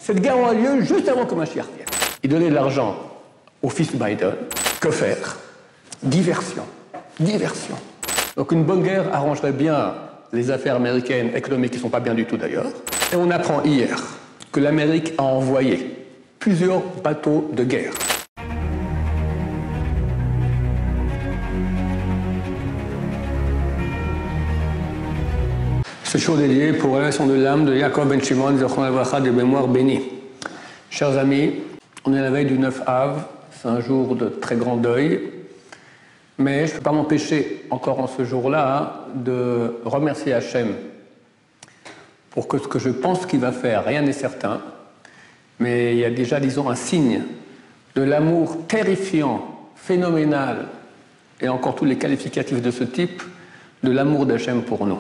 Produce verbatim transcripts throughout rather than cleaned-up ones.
Cette guerre aura lieu juste avant que Mashiach vienne. Il donnait de l'argent au fils de Biden. Que faire? Diversion. Diversion. Donc une bonne guerre arrangerait bien les affaires américaines, économiques qui ne sont pas bien du tout d'ailleurs. Et on apprend hier que l'Amérique a envoyé plusieurs bateaux de guerre. Ce show dédié pour la relation de l'âme de Yaakov Ben Shimon, Zechron Levracha, de mémoire bénie. Chers amis, on est la veille du neuf Av, c'est un jour de très grand deuil, mais je ne peux pas m'empêcher, encore en ce jour-là, de remercier Hachem pour que ce que je pense qu'il va faire, rien n'est certain, mais il y a déjà, disons, un signe de l'amour terrifiant, phénoménal, et encore tous les qualificatifs de ce type, de l'amour d'Hachem pour nous.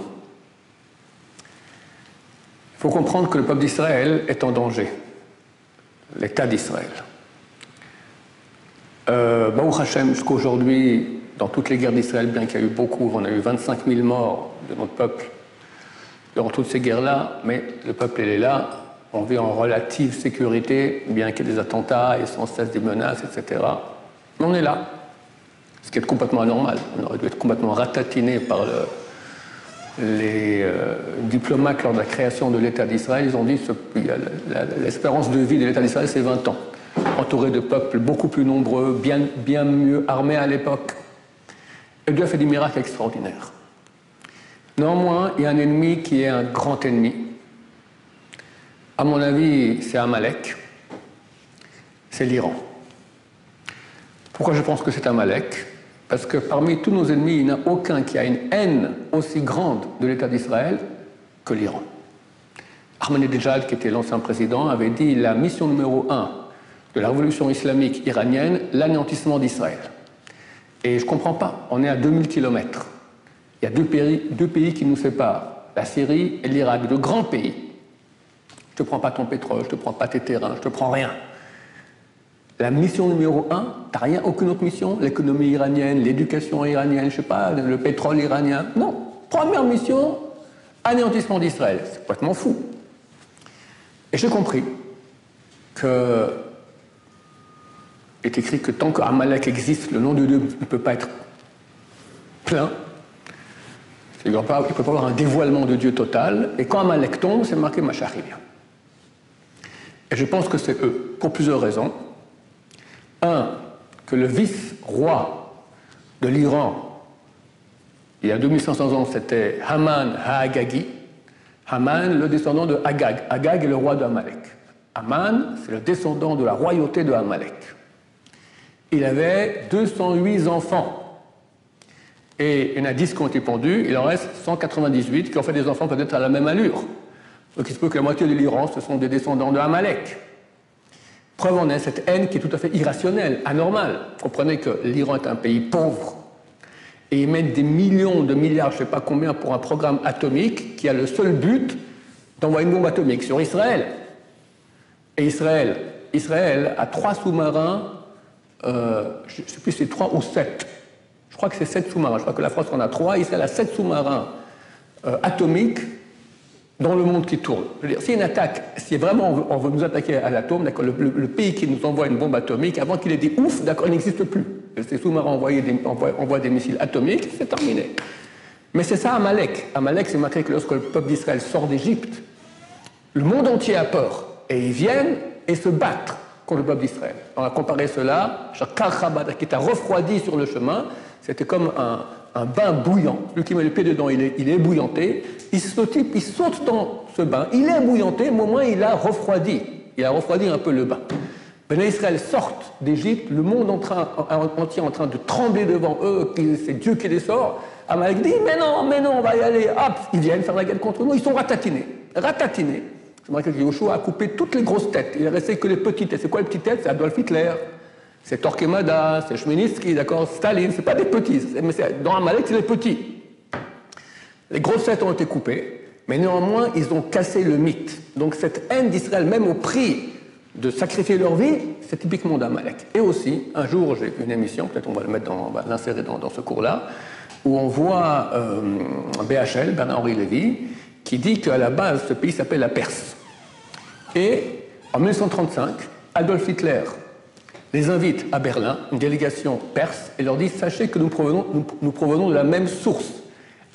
Il faut comprendre que le peuple d'Israël est en danger, l'État d'Israël. Euh, Baruch Hashem, jusqu'à aujourd'hui, dans toutes les guerres d'Israël, bien qu'il y a eu beaucoup, on a eu vingt-cinq mille morts de notre peuple durant toutes ces guerres-là, mais le peuple il est là, on vit en relative sécurité, bien qu'il y ait des attentats et sans cesse des menaces, et cetera. Mais on est là, ce qui est complètement anormal. On aurait dû être complètement ratatiné par le... Les euh, diplomates, lors de la création de l'État d'Israël, ils ont dit que l'espérance de vie de l'État d'Israël, c'est vingt ans. Entouré de peuples beaucoup plus nombreux, bien, bien mieux armés à l'époque. Et Dieu a fait des miracles extraordinaires. Néanmoins, il y a un ennemi qui est un grand ennemi. À mon avis, c'est Amalek. C'est l'Iran. Pourquoi je pense que c'est Amalek ? Parce que parmi tous nos ennemis, il n'y en a aucun qui a une haine aussi grande de l'État d'Israël que l'Iran. Ahmadinejad, qui était l'ancien président, avait dit la mission numéro un de la révolution islamique iranienne, l'anéantissement d'Israël. Et je ne comprends pas, on est à deux mille kilomètres. Il y a deux pays, deux pays qui nous séparent, la Syrie et l'Irak, de grands pays. Je ne te prends pas ton pétrole, je ne te prends pas tes terrains, je ne te prends rien. La mission numéro un, tu n'as rien, aucune autre mission, l'économie iranienne, l'éducation iranienne, je ne sais pas, le pétrole iranien. Non. Première mission, anéantissement d'Israël. C'est complètement fou. Et j'ai compris que il est écrit que tant qu'Amalek existe, le nom de Dieu ne peut pas être plein. Il ne peut pas y avoir un dévoilement de Dieu total. Et quand Amalek tombe, c'est marqué Mashiach vient. Et je pense que c'est eux, pour plusieurs raisons. Un, que le vice-roi de l'Iran, il y a deux mille cinq cents ans, c'était Haman ha-Agagi. Haman, le descendant de Agag. Agag est le roi de Amalek. Haman, c'est le descendant de la royauté de Amalek. Il avait deux cent huit enfants. Et il y en a dix qui ont été pendus, il en reste cent quatre-vingt-dix-huit qui ont fait des enfants peut-être à la même allure. Donc il se peut que la moitié de l'Iran, ce sont des descendants de Amalek. Preuve en est cette haine qui est tout à fait irrationnelle, anormale. Comprenez que l'Iran est un pays pauvre et ils mettent des millions de milliards, je ne sais pas combien, pour un programme atomique qui a le seul but d'envoyer une bombe atomique sur Israël. Et Israël, Israël a trois sous-marins, euh, je ne sais plus si c'est trois ou sept. Je crois que c'est sept sous-marins. Je crois que la France en a trois. Israël a sept sous-marins euh, atomiques dans le monde qui tourne. Je veux dire, si une attaque, si vraiment on veut, on veut nous attaquer à l'atome, d'accord, le, le, le pays qui nous envoie une bombe atomique, avant qu'il ait dit ouf, d'accord, il n'existe plus. Ces sous-marins envoient des, envoient, envoient des missiles atomiques, c'est terminé. Mais c'est ça Amalek. Amalek, c'est marqué que lorsque le peuple d'Israël sort d'Égypte, le monde entier a peur. Et ils viennent et se battent contre le peuple d'Israël. On a comparé cela, qui était refroidi sur le chemin, c'était comme un, un bain bouillant. Celui qui met le pied dedans, il est, il est ébouillanté. Il, ce type, il saute dans ce bain. Il est ébouillanté, mais au moins il a refroidi. Il a refroidi un peu le bain. Ben, Israël sortent d'Égypte, le monde en train, en, entier en train de trembler devant eux, c'est Dieu qui les sort. Amalek dit, mais non, mais non, on va y aller. Hop, ils viennent faire la guerre contre nous. Ils sont ratatinés. Ratatinés. C'est vrai que Yoshua a coupé toutes les grosses têtes. Il ne restait que les petites têtes. C'est quoi les petites têtes? C'est Adolf Hitler. C'est Torquemada, c'est Chmielnicki, d'accord, Staline, c'est pas des petits, mais dans Amalek, c'est les petits. Les grosses têtes ont été coupées, mais néanmoins, ils ont cassé le mythe. Donc cette haine d'Israël, même au prix de sacrifier leur vie, c'est typiquement d'Amalek. Et aussi, un jour, j'ai une émission, peut-être on va le mettre dans, on va l'insérer dans, dans ce cours-là, où on voit euh, B H L, Bernard-Henri Lévy, qui dit qu'à la base, ce pays s'appelle la Perse. Et En mille neuf cent trente-cinq, Adolf Hitler les invite à Berlin, une délégation perse, et leur dit « Sachez que nous provenons, nous, nous provenons de la même source, aryenne. »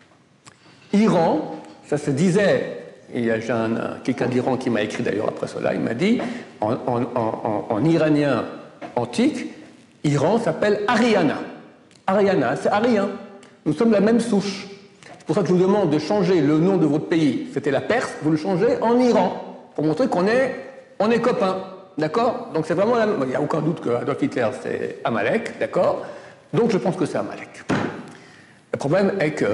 Iran, ça se disait, et j'ai quelqu'un d'Iran qui m'a écrit d'ailleurs après cela, il m'a dit, en, en, en, en iranien antique, Iran s'appelle Ariana. Ariana, c'est arien. Nous sommes la même souche. C'est pour ça que je vous demande de changer le nom de votre pays. C'était la Perse, vous le changez en Iran, pour montrer qu'on est, on est copains. D'accord? Donc c'est vraiment la même. Il n'y a aucun doute que Adolf Hitler, c'est Amalek, d'accord? Donc je pense que c'est Amalek. Le problème est que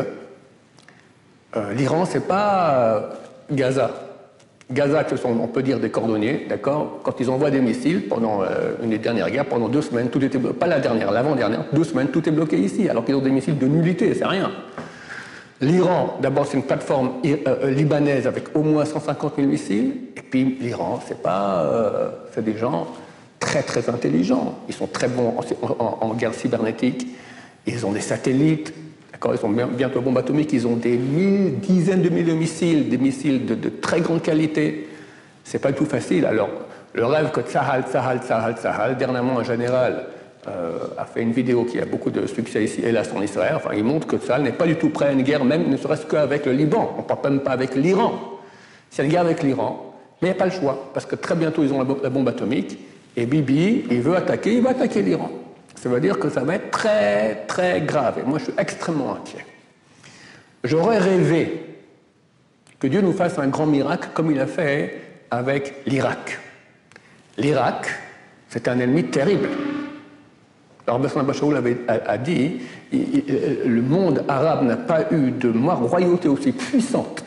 euh, l'Iran, c'est pas euh, Gaza. Gaza, ce sont, on peut dire, des cordonniers, d'accord? Quand ils envoient des missiles pendant euh, une des dernières guerres, pendant deux semaines, tout était bloqué. Pas la dernière, l'avant-dernière, deux semaines, tout est bloqué ici, alors qu'ils ont des missiles de nullité, c'est rien. L'Iran, d'abord, c'est une plateforme euh, libanaise avec au moins cent cinquante mille missiles. Et puis, l'Iran, c'est pas, euh, c'est des gens très, très intelligents. Ils sont très bons en, en, en guerre cybernétique. Ils ont des satellites. D'accord, ils ont bientôt bombes atomiques. Ils ont des mille, dizaines de milliers de missiles, des missiles de, de très grande qualité. C'est pas tout facile. Alors, le rêve que Tsahal, Tsahal, Tsahal, Tsahal, dernièrement, un général Euh, a fait une vidéo qui a beaucoup de succès ici, hélas en Israël. Enfin, il montre que Tsahal n'est pas du tout prêt à une guerre, même ne serait-ce qu'avec le Liban. On ne parle même pas avec l'Iran. C'est une guerre avec l'Iran, mais il n'y a pas le choix, parce que très bientôt ils ont la bombe atomique, et Bibi, il veut attaquer, il va attaquer l'Iran. Ça veut dire que ça va être très, très grave. Et moi, je suis extrêmement inquiet. J'aurais rêvé que Dieu nous fasse un grand miracle, comme il a fait avec l'Irak. L'Irak, c'est un ennemi terrible. Alors, Besson Abachaoul avait a, a dit il, il, le monde arabe n'a pas eu de royauté aussi puissante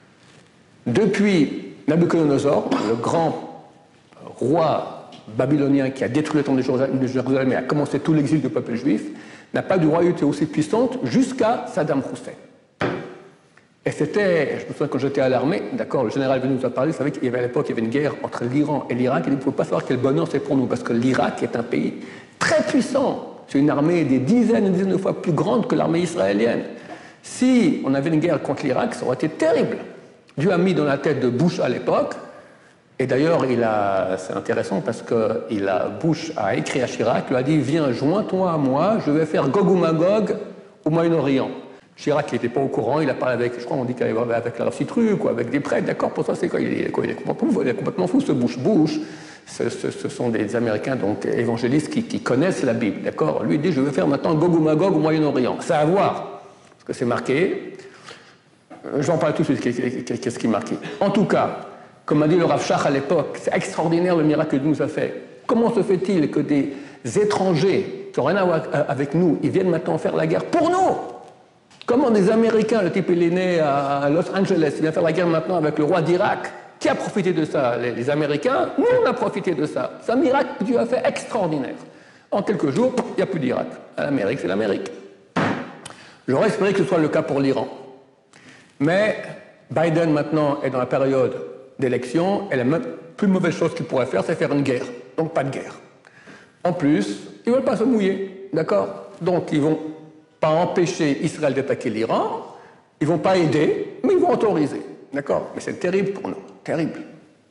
depuis Nabuchodonosor, le grand roi babylonien qui a détruit le temple de Jérusalem et a commencé tout l'exil du peuple juif, n'a pas de royauté aussi puissante jusqu'à Saddam Hussein. Et c'était, je me souviens quand j'étais à l'armée, d'accord, le général venu nous a parlé, vous savez qu'il y avait à l'époque il y avait une guerre entre l'Iran et l'Irak, et il ne pouvait pas savoir quel bonheur c'est pour nous, parce que l'Irak est un pays très puissant. C'est une armée des dizaines et dizaines de fois plus grande que l'armée israélienne. Si on avait une guerre contre l'Irak, ça aurait été terrible. Dieu a mis dans la tête de Bush à l'époque, et d'ailleurs, il a, c'est intéressant parce que il a, Bush a écrit à Chirac, il lui a dit « Viens, joins-toi à moi, je vais faire Gog ou Magog au Moyen-Orient ». Chirac n'était pas au courant, il a parlé avec, je crois on dit qu'il avait avec la Citru, quoi, avec des prêtres, d'accord, pour ça c'est quoi, il est, quoi, il est complètement, il est complètement fou ce Bush. Bush, ce, ce, ce sont des Américains donc évangélistes qui, qui connaissent la Bible, d'accord. Lui il dit je vais faire maintenant Gog ou Magog au Moyen-Orient. C'est à voir, parce que c'est marqué. Je vais en parler tout de suite, qu'est-ce qui est marqué. En tout cas, comme a dit le Rav Shach à l'époque, c'est extraordinaire le miracle que Dieu nous a fait. Comment se fait-il que des étrangers qui n'ont rien à voir avec nous, ils viennent maintenant faire la guerre pour nous? Comment des Américains, le type il est né à Los Angeles, il vient faire la guerre maintenant avec le roi d'Irak. Qui a profité de ça? Les, les Américains? Nous, on a profité de ça. C'est un miracle que Dieu a fait extraordinaire. En quelques jours, il n'y a plus d'Irak. L'Amérique, c'est l'Amérique. J'aurais espéré que ce soit le cas pour l'Iran. Mais Biden, maintenant, est dans la période d'élection, et la plus mauvaise chose qu'il pourrait faire, c'est faire une guerre. Donc, pas de guerre. En plus, ils ne veulent pas se mouiller. D'accord? Donc, ils vont pas empêcher Israël d'attaquer l'Iran, ils ne vont pas aider, mais ils vont autoriser. D'accord? Mais c'est terrible pour nous, terrible.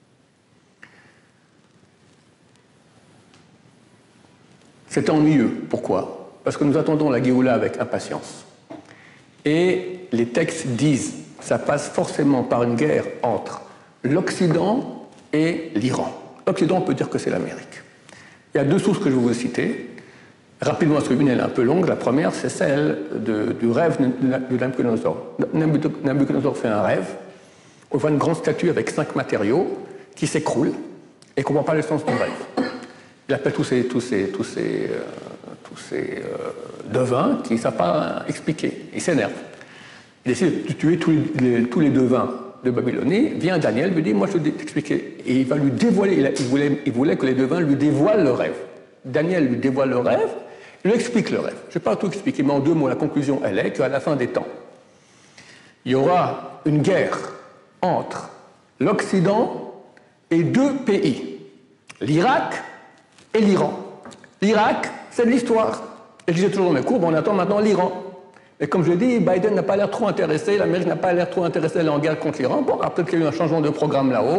C'est ennuyeux. Pourquoi? Parce que nous attendons la Géoula avec impatience. Et les textes disent, ça passe forcément par une guerre entre l'Occident et l'Iran. L'Occident, on peut dire que c'est l'Amérique. Il y a deux sources que je vais vous citer. Rapidement, parce qu'une elle est un peu longue. La première, c'est celle de, du rêve de Nabuchodonosor. Nabuchodonosor fait un rêve. On voit une grande statue avec cinq matériaux qui s'écroule et qu'on ne comprend pas le sens du rêve. Il appelle tous ces, tous ces, tous ces, euh, tous ces euh, devins qui ne savent pas expliquer. Il s'énerve. Il décide de tuer tous les, tous les devins de Babylonie. Vient Daniel, lui dit, moi je vais t'expliquer. Et il va lui dévoiler, il, a, il, voulait, il voulait que les devins lui dévoilent le rêve. Daniel lui dévoile le rêve, il lui explique le rêve. Je ne vais pas tout expliquer, mais en deux mots, la conclusion, elle est qu'à la fin des temps, il y aura une guerre entre l'Occident et deux pays, l'Irak et l'Iran. L'Irak, c'est de l'histoire. Et je disais toujours dans mes cours, on attend maintenant l'Iran. Et comme je dis, Biden n'a pas l'air trop intéressé, l'Amérique n'a pas l'air trop intéressée à aller en guerre contre l'Iran. Bon, peut-être qu'il y a eu un changement de programme là-haut.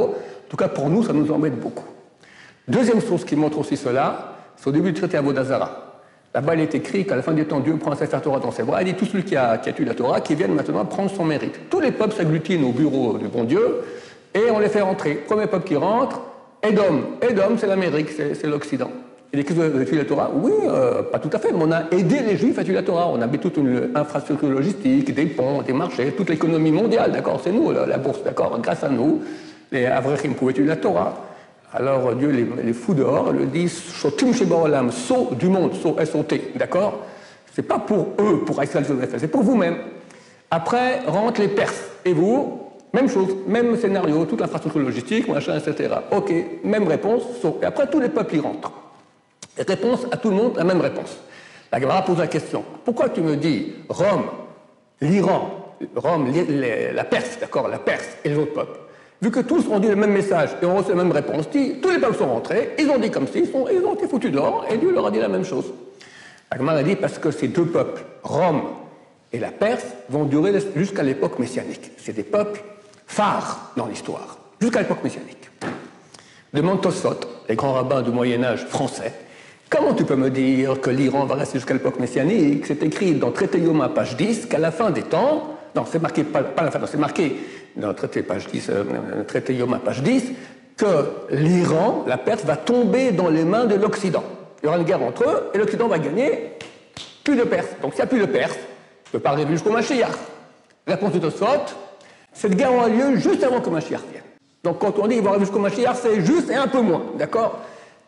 En tout cas, pour nous, ça nous embête beaucoup. Deuxième source qui montre aussi cela, c'est au début du traité Avodazara. Là-bas, il est écrit qu'à la fin du temps, Dieu prend un Sefer Torah dans ses bras. Il dit tout celui qui a, qui a tué la Torah, qui vienne maintenant prendre son mérite. Tous les peuples s'agglutinent au bureau du bon Dieu et on les fait rentrer. Premier peuple qui rentre, Édom. Édom, c'est l'Amérique, c'est l'Occident. Il dit que vous avez tué la Torah? Oui, euh, pas tout à fait, mais on a aidé les Juifs à tuer la Torah. On a mis toute une infrastructure logistique, des ponts, des marchés, toute l'économie mondiale, d'accord? C'est nous, la, la bourse, d'accord? Grâce à nous, les Avrechim pouvaient tuer la Torah. Alors Dieu les, les fout dehors, le dit Shotim Shebaolam, saut du monde, saut S O T, d'accord? C'est pas pour eux, pour Israël, c'est pour vous-même. Après rentrent les Perses, et vous, même chose, même scénario, toute l'infrastructure logistique, machin, et cetera. Ok, même réponse, saut. Et après tous les peuples y rentrent. Et réponse à tout le monde, la même réponse. La Gemara pose la question pourquoi tu me dis Rome, l'Iran, Rome, la Perse, d'accord, la Perse et les autres peuples? Vu que tous ont dit le même message et ont reçu la même réponse, dit, tous les peuples sont rentrés, ils ont dit comme si, ils, sont, ils ont été foutus dehors, et Dieu leur a dit la même chose. La Gemara a dit parce que ces deux peuples, Rome et la Perse, vont durer jusqu'à l'époque messianique. C'est des peuples phares dans l'histoire, jusqu'à l'époque messianique. Demande Tosfot, les grands rabbins du Moyen-Âge français, comment tu peux me dire que l'Iran va rester jusqu'à l'époque messianique? C'est écrit dans Traité Yoma, page dix, qu'à la fin des temps, non, c'est marqué, pas, pas à la fin, c'est marqué dans le traité, page dix, euh, traité Yoma, page dix, que l'Iran, la Perse, va tomber dans les mains de l'Occident. Il y aura une guerre entre eux, et l'Occident va gagner plus de Perse. Donc s'il n'y a plus de Perse, je ne peux pas arriver jusqu'au Mashiach. Réponse de Tosfot, cette guerre aura lieu juste avant que Mashiach vienne. Donc quand on dit qu'il va arriver jusqu'au Mashiach, c'est juste et un peu moins, d'accord?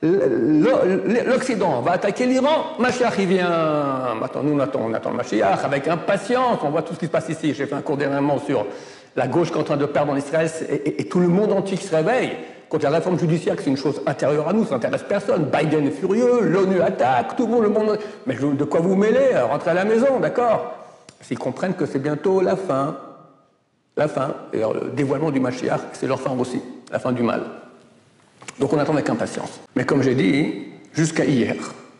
L'Occident va attaquer l'Iran, Mashiach il vient, attends, nous on attend, on attend le Mashiach avec impatience, on voit tout ce qui se passe ici, j'ai fait un cours dernièrement sur la gauche qui est en train de perdre en Israël et, et, et tout le monde entier qui se réveille contre la réforme judiciaire, c'est une chose intérieure à nous, ça n'intéresse personne, Biden est furieux, l'ONU attaque, tout le monde, le monde, mais de quoi vous mêlez, rentrez à la maison, d'accord? S'ils comprennent que c'est bientôt la fin, la fin, et alors, le dévoilement du Mashiach, c'est leur fin aussi, la fin du mal. Donc on attend avec impatience. Mais comme j'ai dit, jusqu'à hier,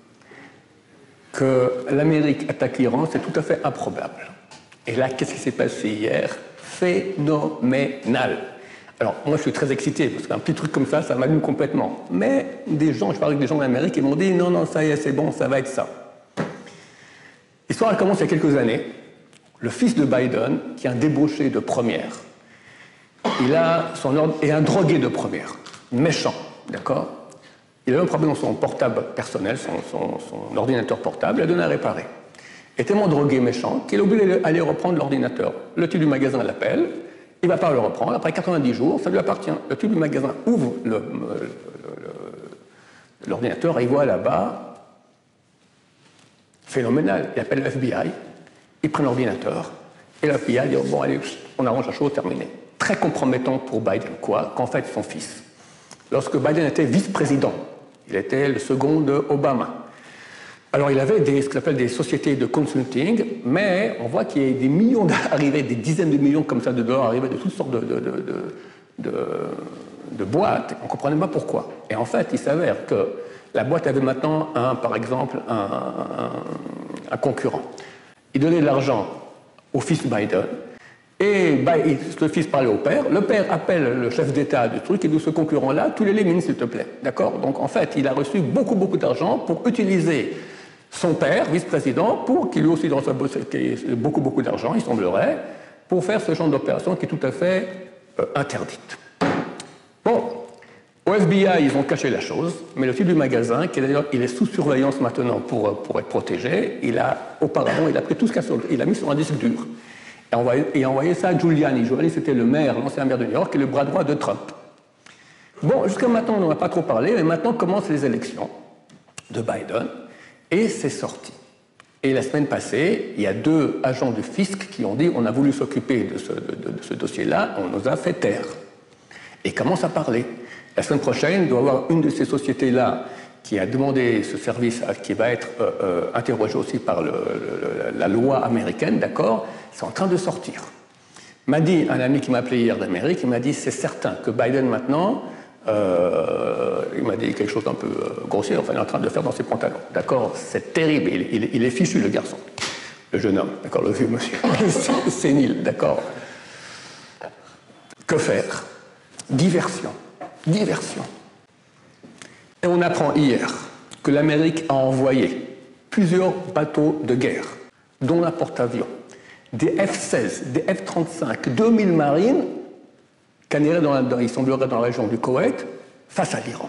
que l'Amérique attaque l'Iran, c'est tout à fait improbable. Et là, qu'est-ce qui s'est passé hier? Phénoménal. Alors, moi, je suis très excité, parce qu'un petit truc comme ça, ça m'allume complètement. Mais des gens, je parle avec des gens d'Amérique, ils m'ont dit, non, non, ça y est, c'est bon, ça va être ça. L'histoire, elle commence il y a quelques années. Le fils de Biden, qui est un débauché de première, il a son ordre, et un drogué de première, méchant, d'accord? Il a un problème dans son portable personnel, son, son, son ordinateur portable, il a donné à réparer. Il est tellement drogué, méchant, qu'il est obligé d'aller reprendre l'ordinateur. Le type du magasin l'appelle, il ne va pas le reprendre, après quatre-vingt-dix jours, ça lui appartient. Le type du magasin ouvre l'ordinateur et il voit là-bas, phénoménal, il appelle le F B I, il prend l'ordinateur, et le F B I dit, bon allez, on arrange la chose, terminé. Très compromettant pour Biden, quoi, qu'en fait son fils, lorsque Biden était vice-président, il était le second de Obama. Alors il avait des, ce qu'on appelle des sociétés de consulting, mais on voit qu'il y a des millions d'arrivées, des dizaines de millions comme ça de dollars arrivés de toutes sortes de, de, de, de, de, de boîtes, on ne comprenait pas pourquoi. Et en fait, il s'avère que la boîte avait maintenant, un, par exemple, un, un, un concurrent. Il donnait de l'argent au fils Biden, et bah, il, le fils parlait au père, le père appelle le chef d'État du truc et dit ce concurrent-là, tu l'élimines s'il te plaît. D'accord? Donc en fait, il a reçu beaucoup, beaucoup d'argent pour utiliser son père, vice-président, pour qu'il lui aussi reçoive beaucoup, beaucoup d'argent, il semblerait, pour faire ce genre d'opération qui est tout à fait euh, interdite. Bon, au F B I, ils ont caché la chose, mais le type du magasin, qui est d'ailleurs, il est sous surveillance maintenant pour, pour être protégé, il a, auparavant, il a pris tout ce qu'il a sur, il a mis sur un disque dur. Et envoyé, et envoyé ça à Giuliani. Giuliani, c'était le maire, l'ancien maire de New York, et le bras droit de Trump. Bon, jusqu'à maintenant, on n'en a pas trop parlé, mais maintenant commencent les élections de Biden, et c'est sorti. Et la semaine passée, il y a deux agents du fisc qui ont dit on a voulu s'occuper de ce, de, de, de ce dossier-là, on nous a fait taire. Et ils commencent à parler. La semaine prochaine, il doit y avoir une de ces sociétés-là qui a demandé ce service, qui va être euh, euh, interrogé aussi par le, le, la loi américaine, d'accord? C'est en train de sortir. M'a dit un ami qui m'a appelé hier d'Amérique, il m'a dit c'est certain que Biden maintenant, euh, il m'a dit quelque chose d'un peu euh, grossier, enfin il est en train de faire dans ses pantalons. D'accord? C'est terrible, il, il, il est fichu le garçon, le jeune homme, d'accord, le vieux monsieur, sénile, d'accord? Que faire? Diversion. diversion. Et on apprend hier que l'Amérique a envoyé plusieurs bateaux de guerre, dont un porte-avions, des F seize, des F trente-cinq, deux mille marines, qui iraient dans la, dans, il semblerait dans la région du Koweït, face à l'Iran.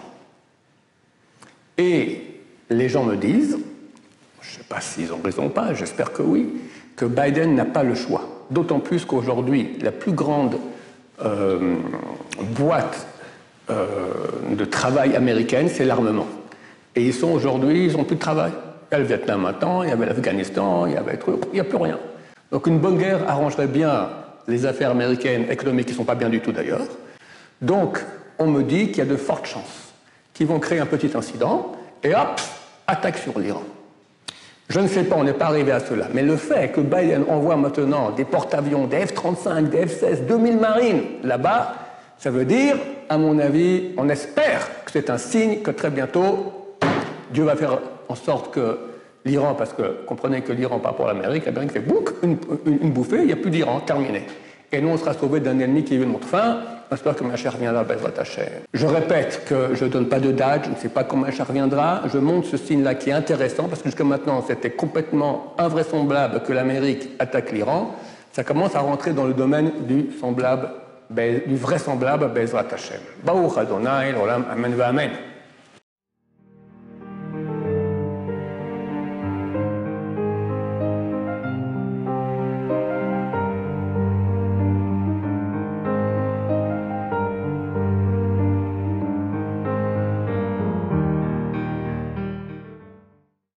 Et les gens me disent, je ne sais pas s'ils ont raison ou pas, j'espère que oui, que Biden n'a pas le choix. D'autant plus qu'aujourd'hui, la plus grande euh, boîte euh, de travail américaine, c'est l'armement. Et ils sont aujourd'hui, ils n'ont plus de travail. Il y a le Vietnam maintenant, il y avait l'Afghanistan, il y avait truc, il n'y a plus rien. Donc une bonne guerre arrangerait bien les affaires américaines, économiques, qui ne sont pas bien du tout d'ailleurs. Donc on me dit qu'il y a de fortes chances qu'ils vont créer un petit incident et hop, attaque sur l'Iran. Je ne sais pas, on n'est pas arrivé à cela, mais le fait que Biden envoie maintenant des porte-avions, des F trente-cinq, des F seize, deux mille marines là-bas, ça veut dire, à mon avis, on espère que c'est un signe que très bientôt, Dieu va faire en sorte que l'Iran, parce que comprenez que l'Iran par rapport à l'Amérique, l'Amérique fait bouc, une, une, une bouffée, il n'y a plus d'Iran, terminé. Et nous, on sera sauvés d'un ennemi qui veut notre fin. J'espère que Mashiach reviendra, Bezrat Hashem. Je répète que je ne donne pas de date, je ne sais pas quand Mashiach reviendra. Je montre ce signe-là qui est intéressant, parce que jusqu'à maintenant, c'était complètement invraisemblable que l'Amérique attaque l'Iran. Ça commence à rentrer dans le domaine du semblable, du vraisemblable Bezrat Hashem. Baruch Adonai, l'olam, amen va amen.